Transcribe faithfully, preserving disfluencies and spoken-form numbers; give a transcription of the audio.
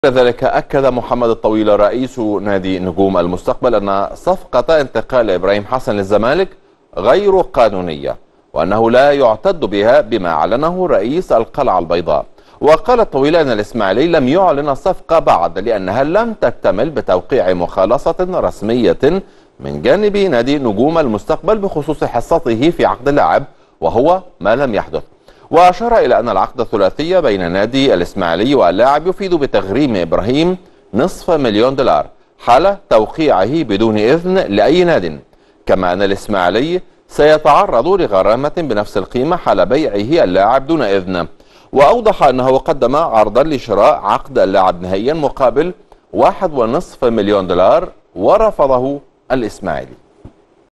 كذلك أكد محمد الطويل رئيس نادي نجوم المستقبل أن صفقة انتقال إبراهيم حسن للزمالك غير قانونية، وأنه لا يعتد بها بما أعلنه رئيس القلعة البيضاء. وقال الطويل أن الإسماعيلي لم يعلن الصفقة بعد لأنها لم تكتمل بتوقيع مخالصة رسمية من جانب نادي نجوم المستقبل بخصوص حصته في عقد اللاعب، وهو ما لم يحدث. وأشار إلى أن العقد الثلاثي بين نادي الإسماعيلي واللاعب يفيد بتغريم إبراهيم نصف مليون دولار حال توقيعه بدون إذن لأي ناد، كما أن الإسماعيلي سيتعرض لغرامة بنفس القيمة حال بيعه اللاعب دون إذن. وأوضح أنه قدم عرضا لشراء عقد اللاعب نهائيا مقابل واحد ونصف مليون دولار ورفضه الإسماعيلي.